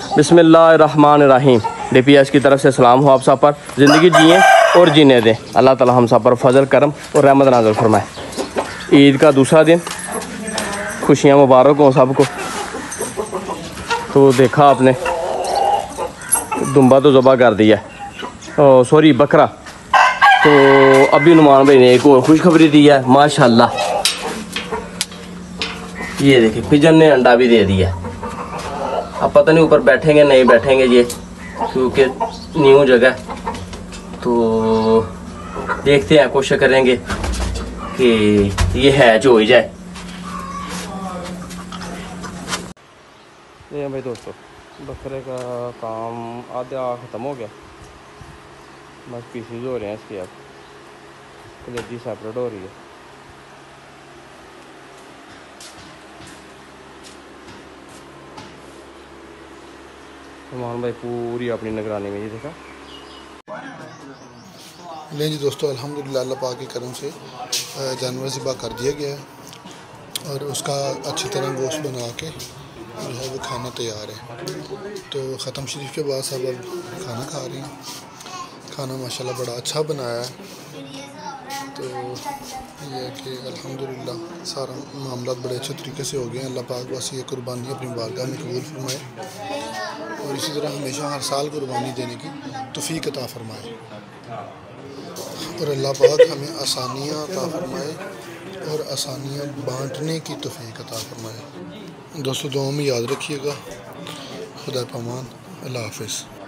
बिस्मिल्लाहिर्रहमानिर्रहीम। DPS की तरफ से सलाम हो आप सब पर। ज़िंदगी जिए और जीने दें। अल्लाह ताला हम सब पर फजल करम और रहमत नाज़िल फरमाए। ईद का दूसरा दिन, खुशियाँ मुबारक हों सबको। तो देखा आपने, दुम्बा तो ज़बह कर दिया, सॉरी बकरा। तो अभी नुमान भाई ने एक और खुशखबरी दी है माशाल्लाह। ये देखिए पिजन ने अंडा भी दे दिया। अब पता नहीं ऊपर बैठेंगे नहीं बैठेंगे ये, क्योंकि न्यू जगह। तो देखते हैं, कोशिश करेंगे कि ये हैच हो ही जाए। ये भाई दोस्तों, बकरे का काम आधा ख़त्म हो गया, बस पीसीज हो रहे हैं इसकी। अब कलेजी सेपरेट हो रही है। मोहन भाई पूरी अपनी निगरानी में, ये देखा। नहीं जी दोस्तों, अल्हम्दुलिल्लाह अल्लाह पाक के करम से जानवर ज़िबा कर दिया गया है और उसका अच्छी तरह गोश्त बना के जो है वो खाना तैयार है। तो ख़त्म शरीफ के बाद सब अब खाना खा रहे हैं। खाना माशाल्लाह बड़ा अच्छा बनाया है। तो ये है कि अल्हम्दुलिल्लाह सारा मामला बड़े अच्छे तरीके से हो गए हैं। अल्लाह पाक बस ये कुर्बानी अपनी बारगाह में कबूल फरमाए और इसी तरह हमेशा हर साल कुर्बानी देने की तौफीक अता फरमाए और अल्लाह पाक हमें आसानियाँ अता फरमाए और आसानियाँ बांटने की तौफीक अता फरमाए। दोस्तों दुआ में याद रखिएगा। खुदा पामान। अल्लाह हाफ़िज़।